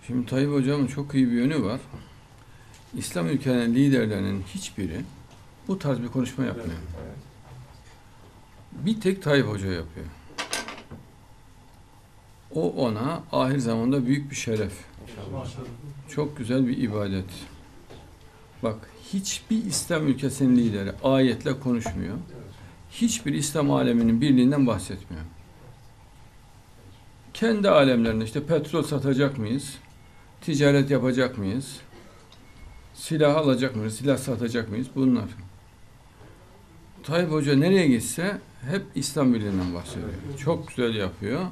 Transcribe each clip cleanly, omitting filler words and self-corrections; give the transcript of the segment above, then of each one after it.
Şimdi Tayyip Hocam'ın çok iyi bir yönü var. İslam ülkelerinin liderlerinin hiçbiri bu tarz bir konuşma yapmıyor. Bir tek Tayyip Hoca yapıyor. O ona ahir zamanda büyük bir şeref. Çok güzel bir ibadet. Bak, hiçbir İslam ülkesinin lideri ayetle konuşmuyor. Hiçbir İslam aleminin birliğinden bahsetmiyor. Kendi alemlerinde işte petrol satacak mıyız? Ticaret yapacak mıyız? Silah alacak mıyız? Silah satacak mıyız? Bunlar. Tayyip Hoca nereye gitse hep İslam birliğinden bahsediyor. Çok güzel yapıyor.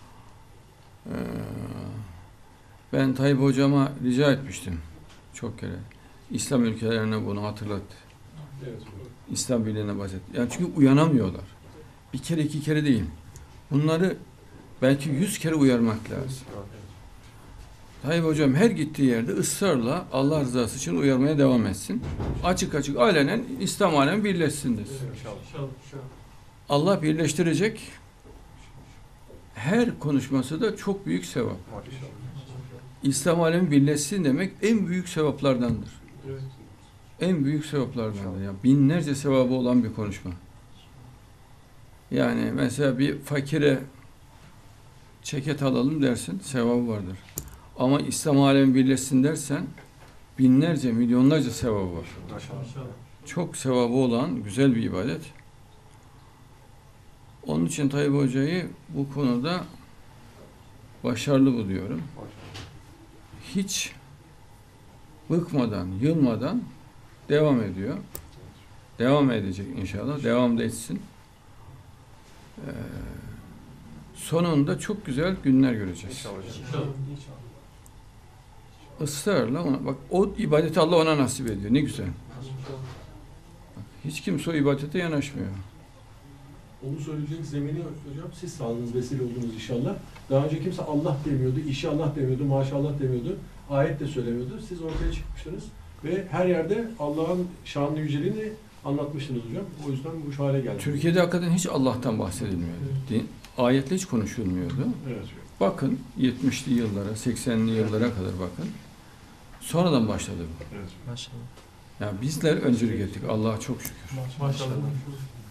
Ben Tayyip Hocama rica etmiştim çok kere. İslam ülkelerine bunu hatırlat. İslam birliğine bahset. Yani çünkü uyanamıyorlar. Bir kere iki kere değil. Bunları belki 100 kere uyarmak lazım. Tayyip Hocam her gittiği yerde ısrarla Allah rızası için uyarmaya devam etsin. Açık açık alenen İslam alemi birleşsin desin. Allah birleştirecek. Her konuşması da çok büyük sevap. İslam alemi birleşsin demek en büyük sevaplardandır. En büyük sevaplardandır. Yani binlerce sevabı olan bir konuşma. Yani mesela bir fakire ceket alalım dersin, sevabı vardır. Ama İslam alemi birleşsin dersen binlerce, milyonlarca sevabı var. Çok sevabı olan güzel bir ibadet. Onun için Tayyip Hoca'yı bu konuda başarılı buluyorum. Hiç bıkmadan, yılmadan devam ediyor. Devam edecek inşallah. Devam da etsin. Sonunda çok güzel günler göreceğiz. Israrla ona, bak o ibadeti Allah ona nasip ediyor. Ne güzel. Bak, hiç kimse o ibadete yanaşmıyor. Onu söyleyeceğiniz zemini hocam siz sağladınız, vesile oldunuz inşallah. Daha önce kimse Allah demiyordu, inşallah demiyordu, maşallah demiyordu, ayet de söylemiyordu. Siz ortaya çıkmıştınız ve her yerde Allah'ın şanlı yüceliğini anlatmıştınız hocam. O yüzden bu hale geldi. Türkiye'de hakikaten hiç Allah'tan bahsedilmiyordu. Evet. Ayetle hiç konuşulmuyordu. Evet. Bakın 70'li yıllara, 80'li yıllara kadar bakın. Sonradan başladı bu. Evet. Maşallah. Yani bizler öncülük ettik. Allah'a çok şükür. Maşallah.